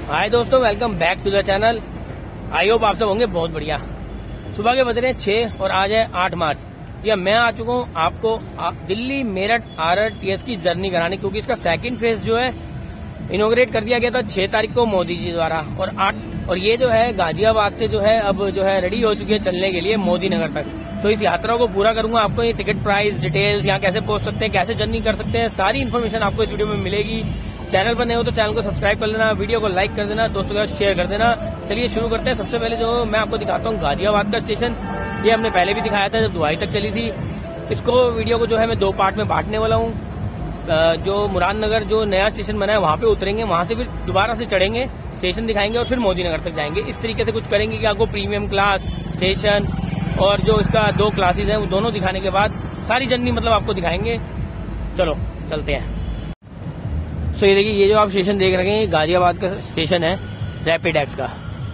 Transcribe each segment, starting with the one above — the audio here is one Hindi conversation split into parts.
हाय दोस्तों, welcome back to the channel. I hope आप सब होंगे बहुत बढ़िया। सुबह के बज रहे हैं 6 और आज है 8 मार्च। या मैं आ चुका हूँ आपको दिल्ली मेरठ RRTS की जर्नी कराने, क्योंकि इसका सेकंड फेज जो है इनोग्रेट कर दिया गया था 6 तारीख को मोदी जी द्वारा, और ये जो है गाजियाबाद से जो है अब जो है रेडी हो चुकी है चलने के लिए मोदी नगर तक। तो इस यात्रा को पूरा करूंगा। आपको ये टिकट प्राइस डिटेल्स, यहाँ कैसे पहुंच सकते हैं, कैसे जर्नी कर सकते हैं, सारी इन्फॉर्मेशन आपको इस वीडियो में मिलेगी। चैनल पर नए हो तो चैनल को सब्सक्राइब कर लेना, वीडियो को लाइक कर देना, दोस्तों के साथ शेयर कर देना। चलिए शुरू करते हैं। सबसे पहले जो मैं आपको दिखाता हूँ गाजियाबाद का स्टेशन। ये हमने पहले भी दिखाया था जब दुबई तक चली थी। इसको वीडियो को जो है मैं 2 पार्ट में बांटने वाला हूँ। जो मुरादनगर जो नया स्टेशन बना है वहां पे उतरेंगे, वहां से फिर दोबारा से चढ़ेंगे, स्टेशन दिखाएंगे और फिर मोदी नगर तक जाएंगे। इस तरीके से कुछ करेंगे कि आपको प्रीमियम क्लास, स्टेशन और जो इसका 2 क्लासेज है वो दोनों दिखाने के बाद सारी जर्नी मतलब आपको दिखाएंगे। चलो चलते हैं। सो ये देखिए, ये जो आप स्टेशन देख रहे हैं गाजियाबाद का स्टेशन है रैपिड एक्स का,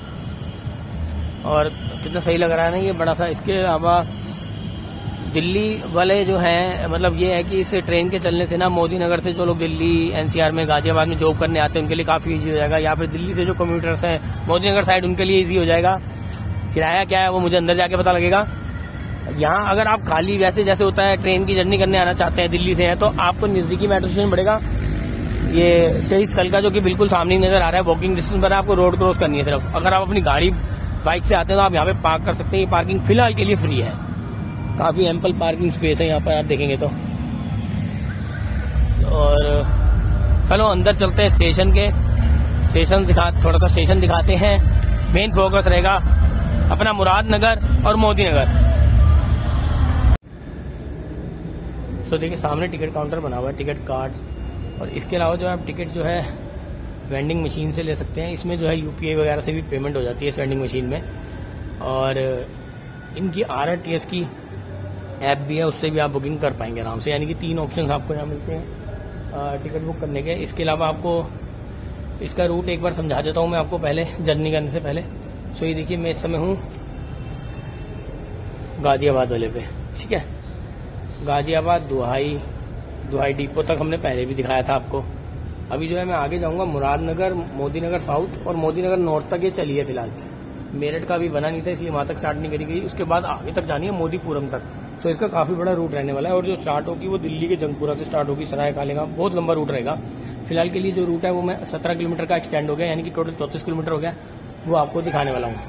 और कितना सही लग रहा है ना ये बड़ा सा। इसके अलावा दिल्ली वाले जो हैं, मतलब ये है कि इस ट्रेन के चलने से ना मोदी नगर से जो लोग दिल्ली NCR में गाजियाबाद में जॉब करने आते हैं उनके लिए काफी इजी हो जाएगा, या फिर दिल्ली से जो कम्यूटर्स हैं मोदी नगर साइड उनके लिए इजी हो जाएगा। किराया क्या है वो मुझे अंदर जाके पता लगेगा। यहाँ अगर आप खाली वैसे जैसे होता है ट्रेन की जर्नी करने आना चाहते हैं दिल्ली से हैं, तो आपको नजदीकी मेट्रो स्टेशन पड़ेगा ये शहीद स्थल का, जो कि बिल्कुल सामने नजर आ रहा है। वॉकिंग डिस्टेंस पर आपको रोड क्रॉस करनी है सिर्फ। अगर आप अपनी गाड़ी बाइक से आते हैं तो आप यहाँ पे पार्क कर सकते हैं। ये पार्किंग फिलहाल के लिए फ्री है, काफी एम्पल पार्किंग स्पेस है यहाँ पर आप देखेंगे तो। और चलो अंदर चलते हैं स्टेशन के। थोड़ा सा स्टेशन दिखाते हैं। मेन फोकस रहेगा अपना मुरादनगर और मोदी नगर। तो देखिए सामने टिकट काउंटर बना हुआ है, टिकट कार्ड्स, और इसके अलावा जो आप टिकट जो है वेंडिंग मशीन से ले सकते हैं। इसमें जो है UPI वगैरह से भी पेमेंट हो जाती है इस वेंडिंग मशीन में। और इनकी RRTS की ऐप भी है, उससे भी आप बुकिंग कर पाएंगे आराम से। यानी कि 3 ऑप्शन आपको यहाँ मिलते हैं टिकट बुक करने के। इसके अलावा आपको इसका रूट एक बार समझा देता हूँ मैं आपको पहले, जर्नी करने से पहले। सो ये देखिए मैं इस समय हूँ गाजियाबाद वाले पे, ठीक है। गाजियाबाद दुहाई डिपो तक हमने पहले भी दिखाया था आपको। अभी जो है मैं आगे जाऊंगा मुरादनगर, मोदी नगर साउथ और मोदी नगर नॉर्थ तक ये चली है फिलहाल। मेरठ का भी बना नहीं था इसलिए वहां तक स्टार्ट नहीं करी गई। उसके बाद आगे तक जानी है मोदीपुरम तक। सो इसका काफी बड़ा रूट रहने वाला है, और जो स्टार्ट होगी वो दिल्ली के जंगपुरा से स्टार्ट होगी, सराय काले का बहुत लंबा रूट रहेगा। फिलहाल के लिए जो रूट है वो मैं 17 किलोमीटर का एक्सटेंड हो गया, यानी कि टोटल 34 किलोमीटर हो गया, वो आपको दिखाने वाला हूँ।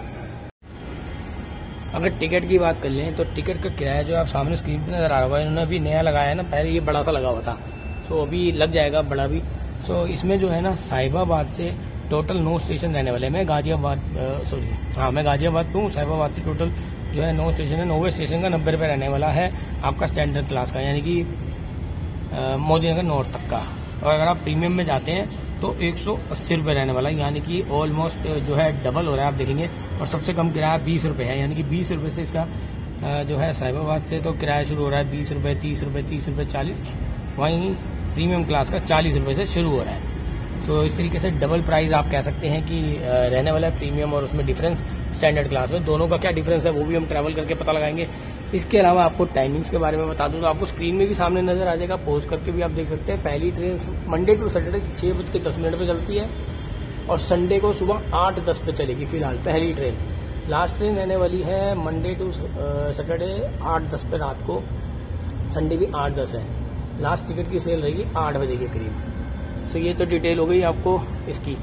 अगर टिकट की बात कर लें तो टिकट का किराया जो आप सामने स्क्रीन पर नजर आ रहा है, इन्होंने अभी नया लगाया है ना, पहले ये बड़ा सा लगा हुआ था। सो अभी लग जाएगा बड़ा भी। सो इसमें जो है ना साहिबाबाद से टोटल 9 स्टेशन रहने वाले हैं। मैं गाजियाबाद पे हूँ। साहिबाबाद से टोटल जो है 9 स्टेशन है। 9वें स्टेशन का 90 रुपये रहने वाला है आपका स्टैंडर्ड क्लास का, यानी कि मोदी नगर नॉर्थ तक का। और अगर आप प्रीमियम में जाते हैं तो 180 रुपये रहने वाला है, यानी कि ऑलमोस्ट जो है डबल हो रहा है आप देखेंगे। और सबसे कम किराया 20 रुपये है, यानी कि 20 रुपये से इसका जो है साहिबाबाद से तो किराया शुरू हो रहा है 20 रुपये, 30 रुपये, 30 रुपये, 40। वहीं प्रीमियम क्लास का 40 रुपये से शुरू हो रहा है। सो इस तरीके से डबल प्राइस आप कह सकते हैं कि रहने वाला है प्रीमियम और उसमें डिफरेंस स्टैंडर्ड क्लास में। दोनों का क्या डिफरेंस है वो भी हम ट्रैवल करके पता लगाएंगे। इसके अलावा आपको टाइमिंग्स के बारे में बता दूं तो आपको स्क्रीन में भी सामने नजर आ जाएगा, पॉज करके भी आप देख सकते हैं। पहली ट्रेन मंडे टू सैटरडे 6:10 पे चलती है, और संडे को सुबह 8:10 पे चलेगी फिलहाल पहली ट्रेन। लास्ट ट्रेन रहने वाली है मंडे टू सैटरडे 8:10 पे रात को, संडे भी 8:10 है। लास्ट टिकट की सेल रहेगी 8 बजे के करीब। तो ये तो डिटेल हो गई आपको इसकी।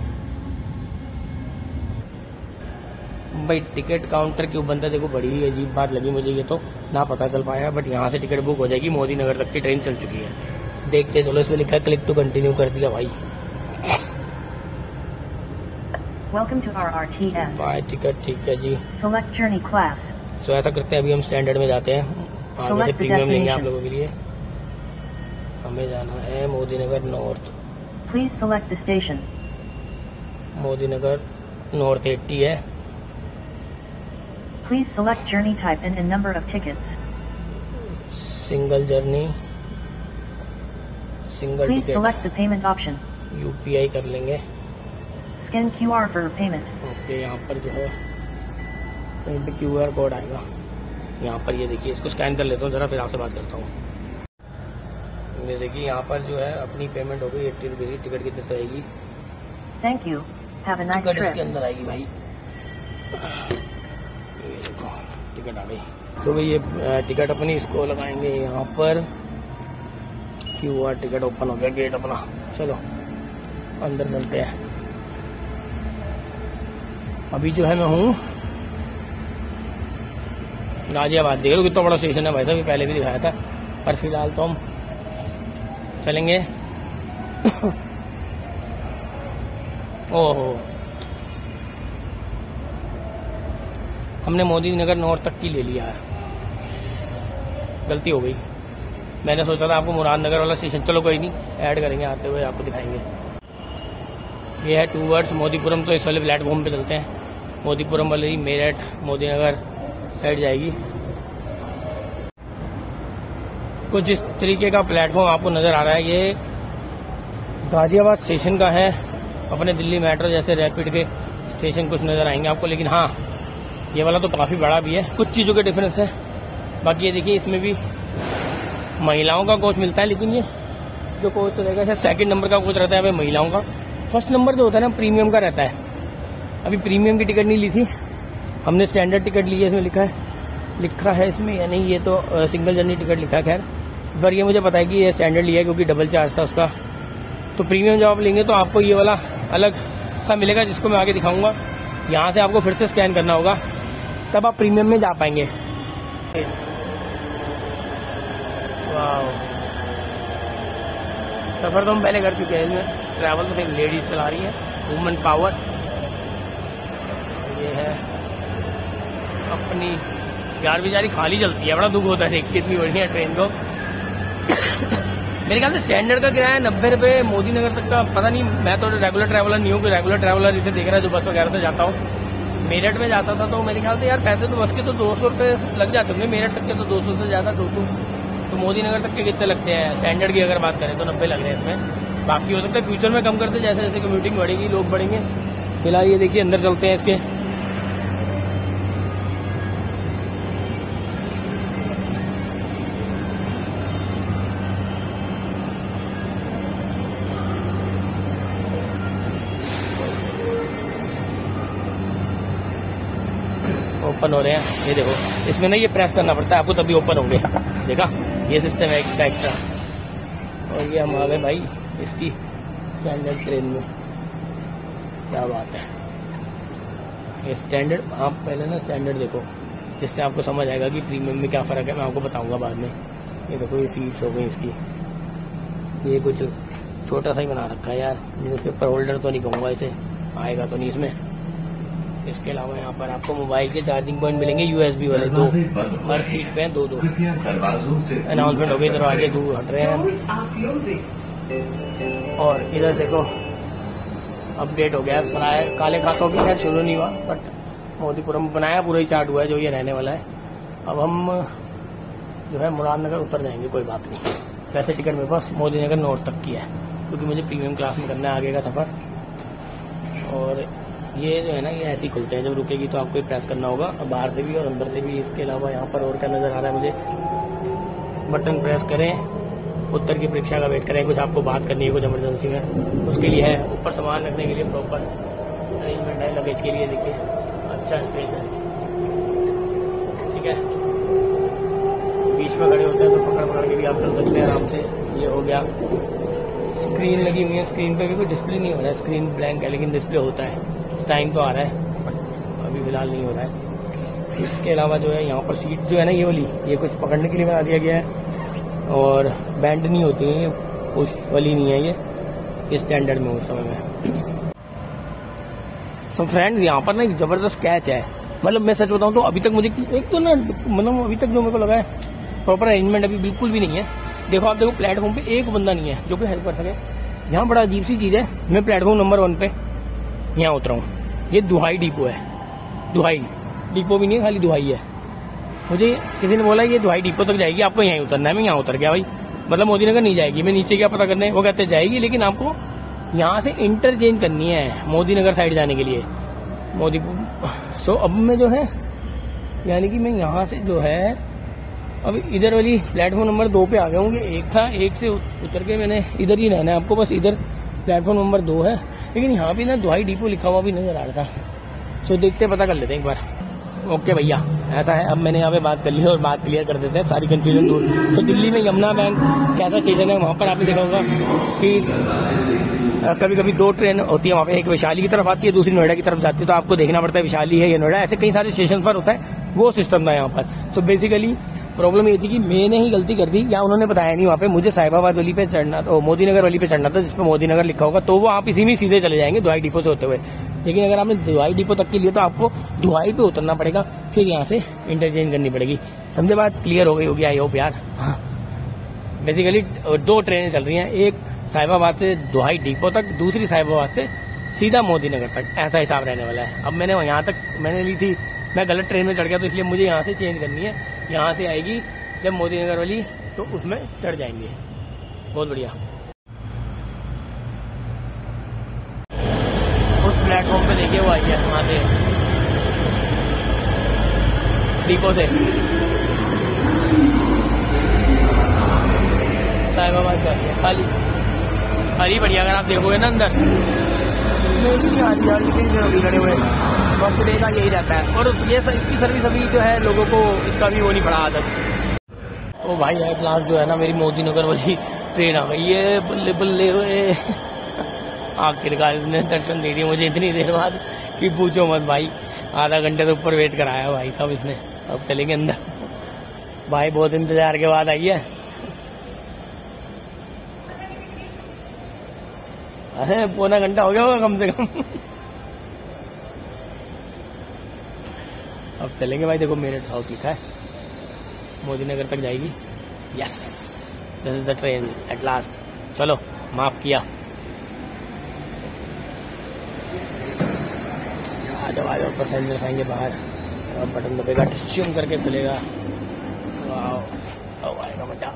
भाई टिकट काउंटर क्यों बनता है, देखो बड़ी ही अजीब बात लगी मुझे, ये तो ना पता चल पाया। बट यहाँ से टिकट बुक हो जाएगी, मोदी नगर तक की ट्रेन चल चुकी है। देखते चलो, इसमें लिखा है क्लिक टू कंटिन्यू कर दिया भाई। Welcome to RRTS. Buy ticket, ठीक है जी। Select journey class. सो ऐसा करते हैं, अभी हम स्टैंडर्ड में जाते हैं, आगे से प्रीमियम लेंगे आप लोगों के लिए। हमें जाना है Modi Nagar north. Please select the station. Modi Nagar north 80 है। Please select journey type and number of tickets. Single journey, single Please ticket. select the payment option. UPI कर लेंगे। Scan QR for payment. Okay, यहाँ पर जो है कहीं पे QR कोड आएगा, यहाँ पर ये देखिए, इसको स्कैन कर लेता हूँ जरा, फिर आपसे बात करता हूँ। ये देखिए यहाँ पर जो है अपनी पेमेंट हो गई 80 रुपये की। टिकट कितनी रहेगी? Thank you. Have a nice ticket इसके trip. अंदर आएगी भाई। ये देखो टिकट आ गई। तो भाई ये टिकट अपनी इसको लगाएंगे यहाँ पर। QR टिकट ओपन हो गया गेट अपना। चलो अंदर चलते हैं। अभी जो है मैं हूँ गाजियाबाद। देख लो कितना बड़ा स्टेशन है भाई साहब, पहले भी दिखाया था। पर फिलहाल तो हम चलेंगे ओहो, हमने मोदी नगर नॉर्थ तक की ले लिया है, गलती हो गई। मैंने सोचा था आपको मुरादनगर वाला स्टेशन, चलो कोई नहीं, ऐड करेंगे आते हुए आपको दिखाएंगे। ये है टूवर्ड्स मोदीपुरम, तो इस वाले प्लेटफॉर्म पे चलते हैं। मोदीपुरम वाली मेरठ मोदीनगर साइड जाएगी। कुछ इस तरीके का प्लेटफॉर्म आपको नजर आ रहा है। ये गाजियाबाद स्टेशन का है। अपने दिल्ली मेट्रो जैसे रैपिड के स्टेशन कुछ नजर आएंगे आपको, लेकिन हाँ ये वाला तो काफी बड़ा भी है। कुछ चीजों के डिफरेंस है। बाकी ये देखिए इसमें भी महिलाओं का कोच मिलता है, लेकिन ये जो कोच रहेगा शायद सेकंड नंबर का कोच रहता है यहाँ पे महिलाओं का। फर्स्ट नंबर जो होता है ना प्रीमियम का रहता है। अभी प्रीमियम की टिकट नहीं ली थी हमने, स्टैंडर्ड टिकट ली है। इसमें लिखा है इसमें या नहीं, ये तो सिंगल जर्नी टिकट लिखा है। खैर पर ये मुझे पता है कि ये स्टैंडर्ड लिया है क्योंकि डबल चार्ज था उसका। तो प्रीमियम जब आप लेंगे तो आपको ये वाला अलग सा मिलेगा, जिसको मैं आगे दिखाऊंगा। यहाँ से आपको फिर से स्कैन करना होगा, तब आप प्रीमियम में जा पाएंगे। वाह, सफर तो हम पहले कर चुके हैं इसमें। ट्रैवल तो एक लेडीज चला रही है, वुमेन पावर। ये है अपनी यार बेचारी खाली चलती है, बड़ा दुख होता है देख के इतनी बढ़िया ट्रेन को। मेरे ख्याल से स्टैंडर्ड का किराया 90 रुपये, मोदी नगर तक का पता नहीं। मैं तो रेगुलर ट्रैवलर नहीं हूँ, कोई रेगुलर ट्रैवलर इसे देख रहा है जो बस वगैरह से जाता हूँ। मेरठ में जाता था तो मेरे ख्याल से यार पैसे तो बस के तो 200 रुपये लग जाते होंगे, मेरठ तक के तो 200 से ज्यादा 200। तो मोदी नगर तक के कितने लगते हैं स्टैंडर्ड की अगर बात करें तो 90 लग रहे हैं इसमें। बाकी हो सकता है फ्यूचर में कम करते जैसे जैसे कम्यूटिंग बढ़ेगी, लोग बढ़ेंगे। फिलहाल ये देखिए अंदर चलते हैं इसके। ओपन हो रहे हैं, ये देखो इसमें ना ये प्रेस करना पड़ता है आपको तभी ओपन होंगे। देखा ये सिस्टम है इसका एक्स्ट्रा। और ये हम आ गए भाई इसकी स्टैंडर्ड ट्रेन में। क्या बात है, ये स्टैंडर्ड। आप पहले ना स्टैंडर्ड देखो, जिससे आपको समझ आएगा कि प्रीमियम में क्या फर्क है। मैं आपको बताऊंगा बाद में। ये देखो ये सीट्स हो गई इसकी, ये कुछ छोटा सा ही बना रखा है यार। न्यूज़पेपर होल्डर तो नहीं कहूँगा, इसे आएगा तो नहीं इसमें। इसके अलावा यहाँ पर आपको मोबाइल के चार्जिंग पॉइंट मिलेंगे USB वाले, 2 हर सीट पे 2-2। अनाउंसमेंट हो गई, दरवाजे दूर हट रहे हैं। और इधर देखो अपडेट हो गया है। सराय काले खातों की खैर शुरू नहीं हुआ, बट मोदीपुरम बनाया पूरा ही चार्ट हुआ है जो ये रहने वाला है। अब हम जो है मुरादनगर उतर जाएंगे, कोई बात नहीं। वैसे टिकट मेरे पास मोदी नगर नॉर्थ तक की है, क्योंकि मुझे प्रीमियम क्लास में करना है आगे का सफर। और ये जो है ना ये ऐसे ही खुलते हैं, जब रुकेगी तो आपको प्रेस करना होगा, बाहर से भी और अंदर से भी। इसके अलावा यहाँ पर और क्या नजर आ रहा है मुझे, बटन प्रेस करें, उत्तर की परीक्षा का वेट करें, कुछ आपको बात करनी है कुछ इमरजेंसी में, उसके लिए है। ऊपर सामान रखने के लिए प्रॉपर अरेंजमेंट है, लगेज के लिए देखिए अच्छा स्पेस है, ठीक है। बीच में खड़े होते हैं तो पकड़ के भी आप चल सकते हैं आराम से। ये हो गया, स्क्रीन लगी हुई है, स्क्रीन पे भी कोई डिस्प्ले नहीं हो रहा है, स्क्रीन ब्लैंक है लेकिन डिस्प्ले होता है। टाइम तो आ रहा है बट अभी फिलहाल नहीं हो रहा है। इसके अलावा जो है यहाँ पर सीट जो है ना ये वाली, ये कुछ पकड़ने के लिए बना दिया गया है और बैंड नहीं होती है, पुश वाली नहीं है ये स्टैंडर्ड में उस समय में। सो फ्रेंड्स यहाँ पर ना एक जबरदस्त कैच है। मतलब मैं सच बताऊँ तो अभी तक मुझे एक तो ना मतलब अभी तक जो मेरे को लगा है प्रॉपर अरेंजमेंट अभी बिल्कुल भी नहीं है। देखो आप देखो प्लेटफॉर्म पे एक बंदा नहीं है जो कि हेल्प कर सके। यहाँ बड़ा अजीब सी चीज है, मैं प्लेटफॉर्म नंबर 1 पे यहाँ उतरा हूँ। ये दुहाई डिपो है, दुहाई डिपो भी नहीं है, खाली दुहाई है। मुझे किसी ने बोला ये दुहाई डिपो तक जाएगी, आपको यहीं उतरना है। मैं यहाँ उतर गया भाई, मतलब मोदी नगर नहीं जाएगी। मैं नीचे क्या पता करने, वो कहते जाएगी लेकिन आपको यहाँ से इंटरचेंज करनी है मोदी नगर साइड जाने के लिए। सो अब मैं जो है यानी कि मैं यहाँ से जो है अब इधर वाली प्लेटफॉर्म नंबर 2 पे आ गया हूँ। एक था, एक से उतर के मैंने इधर ही रहना है आपको, बस इधर प्लेटफॉर्म नंबर 2 है, लेकिन यहाँ पे ना दुहाई डिपो लिखा हुआ भी नजर आ रहा था। सो देखते पता कर लेते हैं एक बार। ओके भैया, ऐसा है, अब मैंने यहाँ पे बात कर ली और बात क्लियर कर देते हैं, सारी कंफ्यूजन दूर। तो दिल्ली में यमुना बैंक कैसा स्टेशन है, वहाँ पर आपने देखा होगा कि कभी कभी 2 ट्रेन होती है वहाँ पे, एक वैशाली की तरफ आती है, दूसरी नोएडा की तरफ जाती है। तो आपको देखना पड़ता है वैशाली है या नोएडा, ऐसे कई सारे स्टेशन पर होता है, वो सिस्टम था यहाँ पर। तो बेसिकली प्रॉब्लम ये थी कि मैंने ही गलती कर दी, या उन्होंने बताया नहीं वहाँ पे। मुझे साहिबाबाद वाली पे चढ़ना था, मोदी नगर वाली पे चढ़ना था, जिसपे मोदी नगर लिखा होगा, तो वो आप इसी में सीधे चले जाएंगे दुहाई डिपो से होते हुए। लेकिन अगर आपने दुहाई डिपो तक के लिए तो आपको दुहाई पे उतरना पड़ेगा, फिर यहाँ से इंटरचेंज करनी पड़ेगी। समझे बात? क्लियर हो गई होगी आई होप यार। हाँ, बेसिकली 2 ट्रेनें चल रही हैं, एक साहिबाबाद से दुहाई डिपो तक, दूसरी साहिबाबाद से सीधा मोदी नगर तक, ऐसा हिसाब रहने वाला है। अब मैंने यहाँ तक मैंने ली थी, मैं गलत ट्रेन में चढ़ गया, तो इसलिए मुझे यहाँ से चेंज करनी है। यहाँ से आएगी जब मोदी नगर वाली, तो उसमें चढ़ जाएंगे। बहुत बढ़िया। उस प्लेटफॉर्म पे देखिए वो आई है वहाँ से डिपो से साहिबाबाद का खाली खाली बढ़िया। अगर आप देखोगे ना अंदर मेरी नहीं आ रही यार, लेकिन खड़े हुए फर्स्ट डे का यही रहता है। और ये इसकी सर्विस अभी जो है लोगों को इसका भी वो नहीं पड़ा आदत। ओ भाई एट लास्ट जो है ना मेरी मोदी नगर वाली ट्रेन आ गई है, बल्ले बल्ले हुए। आखिरकार इसने दर्शन दे दिए मुझे इतनी देर बाद कि पूछो मत भाई, आधा घंटे से ऊपर वेट कराया भाई साहब इसने। अब चलेंगे अंदर भाई, बहुत इंतजार के बाद आई है। अरे पौना घंटा हो गया होगा कम से कम। अब चलेंगे भाई, देखो मेरठ हाउस लिखा है, मोदी नगर तक जाएगी। Yes, this is the train at last. चलो माफ किया। आ जाओ पैसेंजर्स आएंगे बाहर, अब बटन दबेगा, टिश्यूम करके खुलेगा। वाह, आएगा मजा।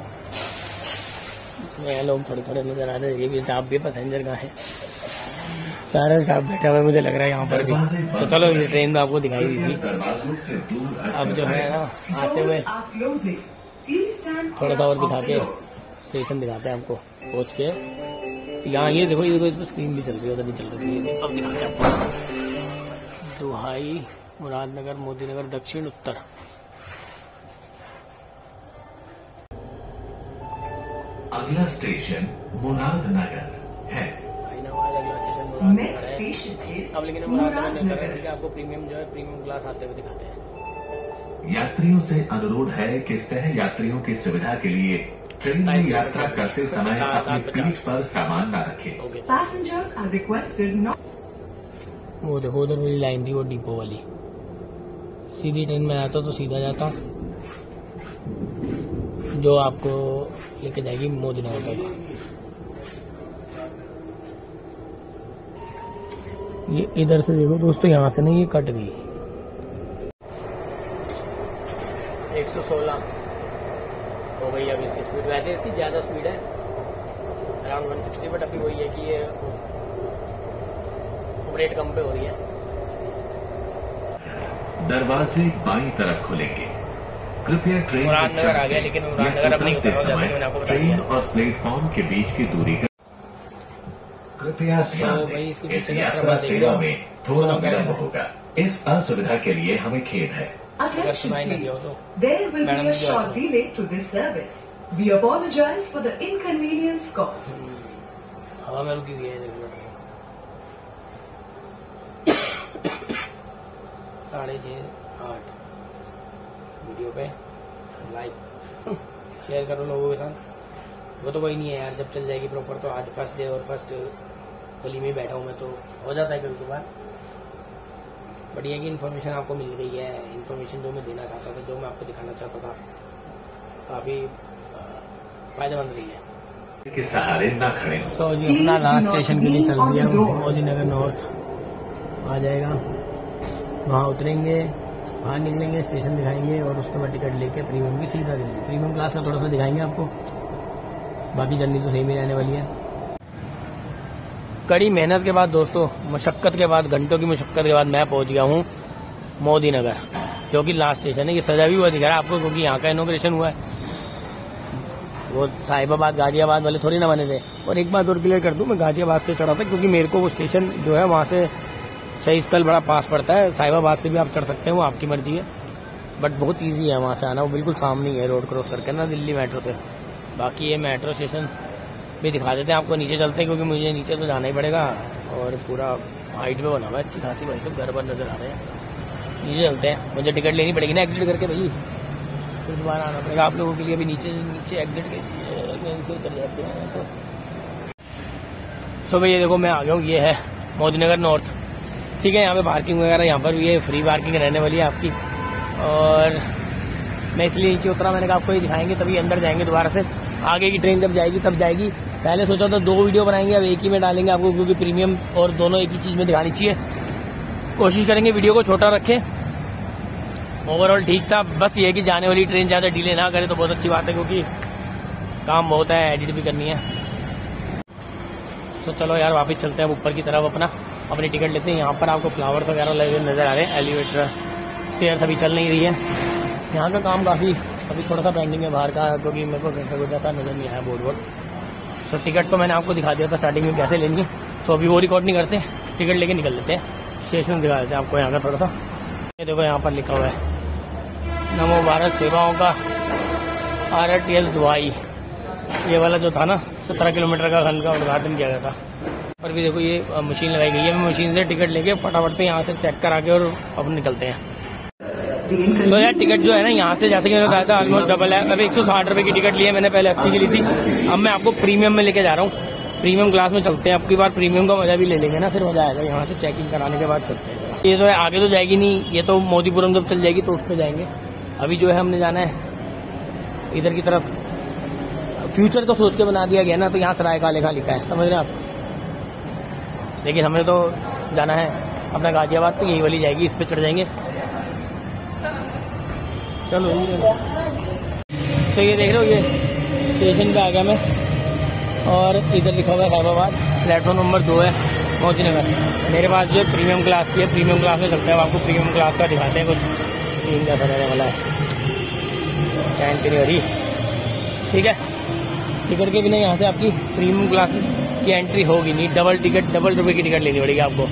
लोग थोड़े थोड़े नजर आ रहे हैं, ये भी स्टाफ भी पैसेंजर का है, सारे स्टाफ बैठा हुआ मुझे लग रहा है यहाँ पर भी। तो चलो ये ट्रेन में आपको दिखाई दी थी, अब जो है ना आते हुए थोड़ा सा और दिखा के स्टेशन दिखाते हैं आपको पहुंच के। यहाँ ये देखो इसमें स्क्रीन भी चल रही है, उधर नहीं चल रही है। अब दिखाते हैं आपको दुहाई, मुरादनगर, मोदी नगर, दक्षिण उत्तर। अगला स्टेशन मुरादनगर है। अब लेकिन मुरादनगर नहीं कर रहे, ठीक है। आपको प्रीमियम जो है प्रीमियम क्लास आते हुए दिखाते हैं। यात्रियों से अनुरोध है कि सह यात्रियों की सुविधा के लिए ट्रेन में यात्रा करते समय अपनी पीठ पर सामान न रखें। Passengers are requested not. वो देखो उधर वाली लाइन थी, वो डिपो वाली। सीधी ट्रेन में आता तो सीधा जाता, जो आपको लेके जाएगी मोदी नगर तक। ये इधर से देखो दोस्तों, यहाँ से नहीं, ये कट गई। 116 हो गई अब इसकी स्पीड। वैसे इसकी ज्यादा स्पीड है, अराउंड 160, बट अभी वही है कि ये रेट कम पे हो रही है। दरवाजे बाईं तरफ खुलेंगे, कृपया ट्रेन मुरादनगर आ गया, लेकिन मुरादनगर अब नहीं उतरा, जैसे मैंने आपको बताया। ट्रेन और प्लेटफॉर्म के बीच की दूरी का कृपया ध्यान दें। इस यात्रा सेवा में थोड़ा विलंब होगा, इस असुविधा के लिए हमें खेद है। Attention please. There will be a short delay to this service. We apologize for the inconvenience caused. हवा में रुकी हुई है, देखो 6:30 वीडियो पे लाइक शेयर करो लोगों के साथ। वो तो कोई नहीं है यार, जब चल जाएगी प्रॉपर। तो आज फर्स्ट डे और फर्स्ट होली में बैठा हूँ मैं, तो हो जाता है कभी कभार। बढ़िया की इन्फॉर्मेशन आपको मिल गई है। इन्फॉर्मेशन जो मैं देना चाहता था, जो मैं आपको दिखाना चाहता था, काफी फायदेमंद रही है। के सहारे न खड़े हो। तो जी अपना लास्ट स्टेशन के लिए चल दिया, मोदी नगर नॉर्थ आ जाएगा। वहाँ उतरेंगे, बाहर निकलेंगे, स्टेशन दिखाएंगे और उसके बाद टिकट लेके प्रीमियम की सीधा देंगे। प्रीमियम क्लास का थोड़ा सा दिखाएंगे आपको, बाकी जर्नी तो सेम ही रहने वाली है। कड़ी मेहनत के बाद दोस्तों, मशक्कत के बाद, घंटों की मशक्कत के बाद मैं पहुंच गया हूँ मोदी नगर, जो कि लास्ट स्टेशन है। ये सजा भी हुआ दिखा रहा है आपको, क्योंकि यहाँ का इनॉग्रेशन हुआ है। वो साहिबाबाद गाजियाबाद वाले थोड़ी ना बने थे। और एक बात और क्लियर कर दूं, मैं गाजियाबाद से चढ़ा था क्योंकि मेरे को वो स्टेशन जो है वहाँ से सही स्थल बड़ा पास पड़ता है। साहिबाबाद से भी आप चढ़ सकते हैं, वो आपकी मर्जी है, बट बहुत ईजी है वहाँ से आना, वो बिल्कुल सामने ही है रोड क्रॉस करके ना दिल्ली मेट्रो से। बाकी ये मेट्रो स्टेशन भी दिखा देते हैं आपको, नीचे चलते हैं क्योंकि मुझे नीचे तो जाना ही पड़ेगा और पूरा हाइट में बना हुआ है, अच्छी खासी भाई सब घर पर नजर आ रहे हैं। नीचे चलते हैं, मुझे टिकट लेनी पड़ेगी ना एग्जिट करके भाई, फिर दोबारा आना पड़ेगा आप लोगों के लिए। अभी नीचे एग्जिट कर जाते हैं तो भाई ये देखो मैं आ गया हूँ, ये है मोदी नगर नॉर्थ। ठीक है, यहाँ पे पार्किंग वगैरह यहाँ पर भी ये फ्री पार्किंग रहने वाली है आपकी। और मैं इसलिए नीचे उतरा, मैंने कहा आपको ये दिखाएंगे तभी अंदर जाएंगे दोबारा से। आगे की ट्रेन जब जाएगी तब जाएगी। पहले सोचा था 2 वीडियो बनाएंगे, अब एक ही में डालेंगे आपको क्योंकि प्रीमियम और दोनों एक ही चीज में दिखानी चाहिए। कोशिश करेंगे वीडियो को छोटा रखें। ओवरऑल ठीक था, बस ये कि जाने वाली ट्रेन ज्यादा डिले ना करे तो बहुत अच्छी बात है क्योंकि काम बहुत है, एडिट भी करनी है। तो चलो यार वापस चलते हैं ऊपर की तरफ, अपनी टिकट लेते हैं। यहाँ पर आपको फ्लावर्स वगैरह लगे नजर आ रहे हैं, एलिवेटर स्टेयर्स अभी चल नहीं रही है। यहाँ का काम काफी अभी थोड़ा सा पेंडिंग है बाहर का, क्योंकि मेरे को घंटा गुजरा था नजर नहीं आया बोर्ड। सो टिकट तो मैंने आपको दिखा दिया था स्टार्टिंग में कैसे लेंगे, सो अभी वो रिकॉर्ड नहीं करते, टिकट लेके निकल लेते हैं। स्टेशन दिखा देते हैं आपको यहाँ का थोड़ा सा। ये देखो यहाँ पर लिखा हुआ है नमो भारत सेवाओं का RRTS दुबई। ये वाला जो था ना 17 किलोमीटर का खंड का उद्घाटन किया गया था। और भी देखो ये मशीन लगाई गई है, मैं मशीन से टिकट लेके फटाफट से यहाँ से चेक करा के और अब निकलते हैं। तो यार टिकट जो है ना यहाँ से जैसे कि मैंने कहा था ऑलमोस्ट डबल है। अभी 160 रुपए की टिकट ली है मैंने, पहले 80 की ली थी, अब मैं आपको प्रीमियम में लेके जा रहा हूँ। प्रीमियम क्लास में चलते हैं, अब की बार प्रीमियम का मजा भी ले लेंगे ना, फिर मजा आएगा। यहाँ से चेकिंग कराने के बाद चलते हैं। ये तो है आगे तो जाएगी नहीं, ये तो मोदीपुरम जब चल जाएगी तो उस पर जाएंगे। अभी जो है हमने जाना है इधर की तरफ, फ्यूचर को सोच के बना दिया गया ना, तो यहाँ सराय काले खां लिखा है, समझ रहे हैं आप। लेकिन हमें तो जाना है अपना गाजियाबाद, तो यही वाली जाएगी, इस पे चढ़ जाएंगे। चलो तो ये देख रहे हो, ये स्टेशन पे आ गया मैं और इधर लिखा हुआ है साहिबाबाद, प्लेटफॉर्म नंबर 2 है मोदी नगर। मेरे पास जो प्रीमियम क्लास की है, प्रीमियम क्लास में चलते हैं, आपको प्रीमियम क्लास का दिखाते हैं कुछ सीन जैसा रहने वाला है। एंट्री ठीक है, टिकट के बिना यहाँ से आपकी प्रीमियम क्लास की एंट्री होगी नहीं, डबल रुपए की टिकट लेनी पड़ेगी आपको।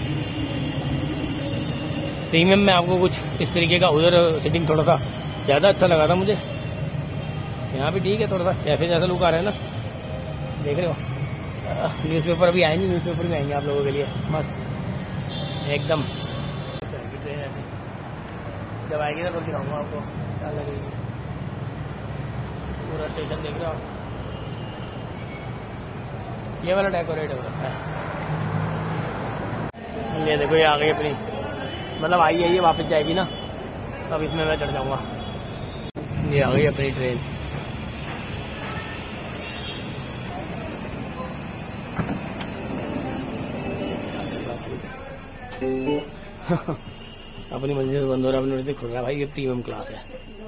प्रीमियम में आपको कुछ इस तरीके का, उधर सीटिंग थोड़ा सा ज्यादा अच्छा लगा था मुझे, यहाँ भी ठीक है, थोड़ा सा कैफे जैसा लुक आ रहा है ना, देख रहे हो। न्यूज़पेपर अभी आए नहीं, न्यूज़पेपर भी आएंगे आप लोगों के लिए मस्त एकदम। ट्रेन ऐसे जब आएगी ना तो दिखाऊंगा आपको क्या लगेगी। पूरा स्टेशन देख रहे हो आप, ये वाला डेकोरेट हो रखा है। ये देखो ये आ गई अपनी, मतलब आई है ये वापस जाएगी ना, तब इसमें मैं चढ़ जाऊंगा। ये आ गई अपनी ट्रेन। अपनी मंजिल से बंद हो रहा है, अपनी खुल रहा है भाई, ये प्रीमियम क्लास है।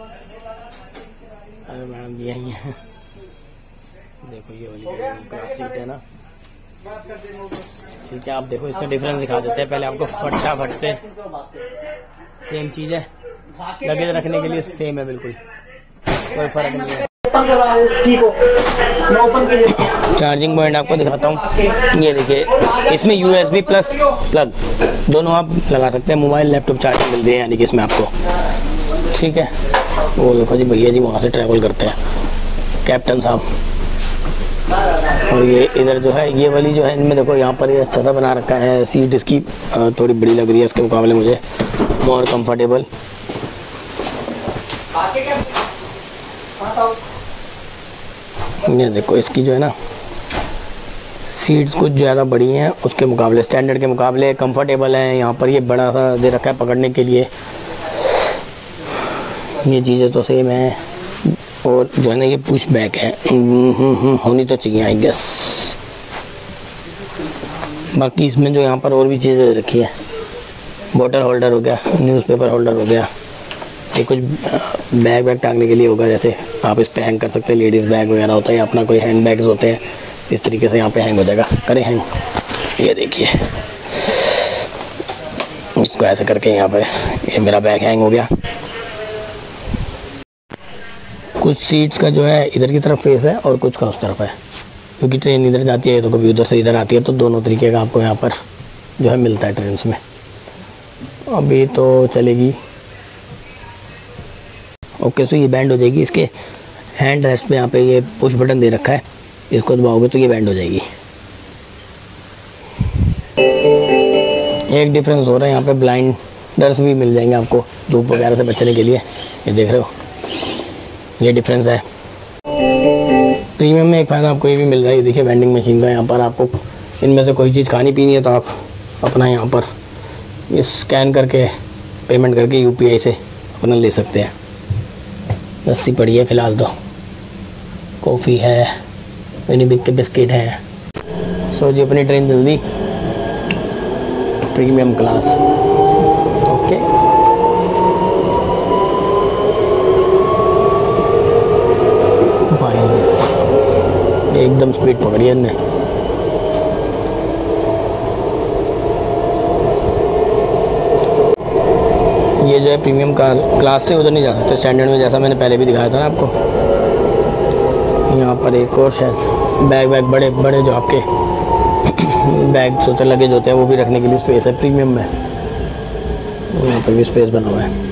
अरे मैडम भी आई है, देखो ये वाली क्लास सीट है ना, ठीक है। आप देखो इसमें डिफरेंस दिखा देते हैं, पहले आपको फटाफट से सेम चीज है, लगेज रखने के लिए सेम है, बिल्कुल कोई फर्क नहीं है। चार्जिंग पॉइंट आपको दिखाता हूँ, ये देखिए इसमें USB प्लस प्लग दोनों आप लगा सकते हैं, मोबाइल लैपटॉप चार्जिंग मिल रही है यानी कि इसमें आपको, ठीक है। वो देखो जी भैया जी वहाँ से ट्रैवल करते हैं, कैप्टन साहब। और ये इधर जो है, ये वाली जो है इनमें देखो यहाँ पर ये अच्छा सा बना रखा है, सीट इसकी थोड़ी बड़ी लग रही है इसके मुकाबले मुझे, मोर कंफर्टेबल। ये देखो इसकी जो है ना सीट्स कुछ ज़्यादा बड़ी हैं उसके मुकाबले, स्टैंडर्ड के मुकाबले कंफर्टेबल है। यहाँ पर ये बड़ा सा दे रखा है पकड़ने के लिए, ये चीज़ें तो सेम है। और जो है ना ये पुश बैक है, होनी तो चाहिए आई गेस। बाकी इसमें जो यहाँ पर और भी चीज़ें रखी है, बोतल होल्डर हो गया, न्यूज़पेपर होल्डर हो गया, ये कुछ बैग टांगने के लिए होगा, जैसे आप इस पे हैंग कर सकते हैं, लेडीज़ बैग वगैरह होता है, अपना कोई हैंड बैग्स होते हैं, इस तरीके से यहाँ पे हैंग हो जाएगा। करें हैंग, ये देखिए इसको ऐसे करके यहाँ पे ये मेरा बैग हैंग हो गया। कुछ सीट्स का जो है इधर की तरफ फेस है और कुछ का उस तरफ है, क्योंकि ट्रेन इधर जाती है तो कभी उधर से इधर आती है, तो दोनों तरीके का आपको यहाँ पर जो है मिलता है ट्रेन में। अभी तो चलेगी। ओके, सो ये बैंड हो जाएगी। इसके हैंड रेस्ट पे यहाँ पे ये पुश बटन दे रखा है, इसको दबाओगे तो ये बैंड हो जाएगी। एक डिफरेंस हो रहा है, यहाँ पे ब्लाइंडर्स भी मिल जाएंगे आपको धूप वगैरह से बचने के लिए। ये देख रहे हो, ये डिफरेंस है। प्रीमियम में एक फ़ायदा आपको ये भी मिल रहा है, देखिए वेंडिंग मशीन का। यहाँ पर आपको इनमें से कोई चीज़ खानी पीनी है तो आप अपना यहाँ पर ये स्कैन करके पेमेंट करके UPI से अपना ले सकते हैं। लस्सी पड़ी है फ़िलहाल तो, कॉफ़ी है, यूनिबिक के बिस्किट हैं। सो जी अपनी ट्रेन जल्दी, प्रीमियम क्लास। ओके, एकदम स्पीड पकड़ी है ने। ये जो है प्रीमियम का क्लास से उधर नहीं जा सकते स्टैंडर्ड में, जैसा मैंने पहले भी दिखाया था ना आपको। यहाँ पर एक और शायद बैग बड़े बड़े जो आपके बैग सोचे लगेज होते हैं वो भी रखने के लिए स्पेस है प्रीमियम में। यहाँ पर भी स्पेस बना हुआ है।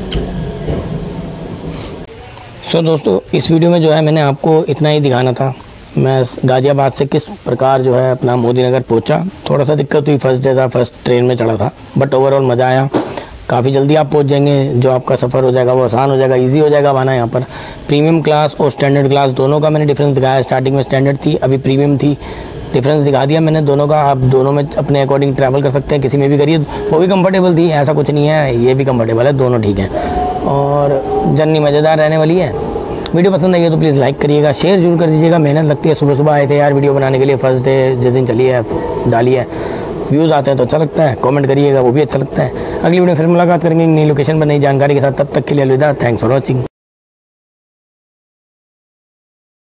सो दोस्तों, इस वीडियो में जो है मैंने आपको इतना ही दिखाना था। मैं गाज़ियाबाद से किस प्रकार जो है अपना मोदी नगर पहुँचा। थोड़ा सा दिक्कत हुई, फर्स्ट डे था, फर्स्ट ट्रेन में चढ़ा था, बट ओवरऑल मज़ा आया। काफ़ी जल्दी आप पहुँच जाएंगे, जो आपका सफ़र हो जाएगा वो आसान हो जाएगा, इजी हो जाएगा आना। यहाँ पर प्रीमियम क्लास और स्टैंडर्ड क्लास दोनों का मैंने डिफरेंस दिखाया। स्टार्टिंग में स्टैंडर्ड थी, अभी प्रीमियम थी, डिफरेंस दिखा दिया मैंने दोनों का। आप दोनों में अपने अकॉर्डिंग ट्रैवल कर सकते हैं, किसी में भी करिए। वो भी कंफर्टेबल थी, ऐसा कुछ नहीं है, ये भी कंफर्टेबल है, दोनों ठीक है और जर्नी मज़ेदार रहने वाली है। वीडियो पसंद आई है तो प्लीज़ लाइक करिएगा, शेयर जरूर कर दीजिएगा। मेहनत लगती है, सुबह सुबह आए थे यार वीडियो बनाने के लिए, फर्स्ट डे जिस दिन चली है डाली है, व्यूज़ आते हैं तो अच्छा लगता है, कमेंट करिएगा वो भी अच्छा लगता है। अगली वीडियो फिर मुलाकात करेंगे नई लोकेशन पर नई जानकारी के साथ, तब तक के लिए अलविदा। Thanks for watching.